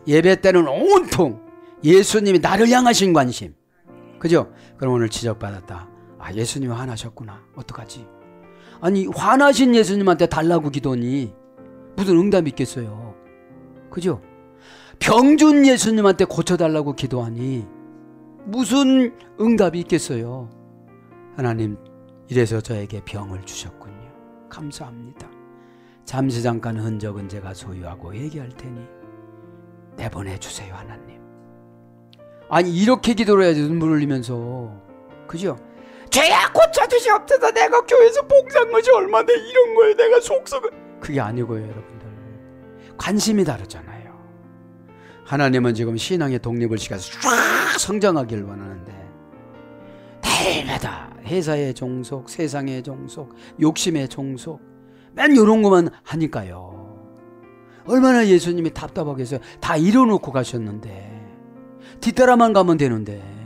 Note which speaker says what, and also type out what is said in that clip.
Speaker 1: 예배 때는 온통 예수님이 나를 향하신 관심. 그죠? 그럼 오늘 지적받았다. 아, 예수님 화나셨구나. 어떡하지? 아니, 화나신 예수님한테 달라고 기도니 무슨 응답이 있겠어요? 그죠? 병준 예수님한테 고쳐달라고 기도하니 무슨 응답이 있겠어요? 하나님, 이래서 저에게 병을 주셨군요. 감사합니다. 잠시 잠깐 흔적은 제가 소유하고 얘기할 테니 내보내주세요, 하나님. 아니, 이렇게 기도를 해야지, 눈물 흘리면서. 그죠? 죄야 고쳐주시옵소서. 내가 교회에서 봉사한 것이 얼마나 이런 거에 내가 속썩을. 그게 아니고요, 여러분들. 관심이 다르잖아요. 하나님은 지금 신앙의 독립을 시켜서 쫙 성장하길 원하는데 달마다 회사의 종속, 세상의 종속, 욕심의 종속, 맨 이런 것만 하니까요. 얼마나 예수님이 답답하겠어요. 다 이뤄놓고 가셨는데 뒤따라만 가면 되는데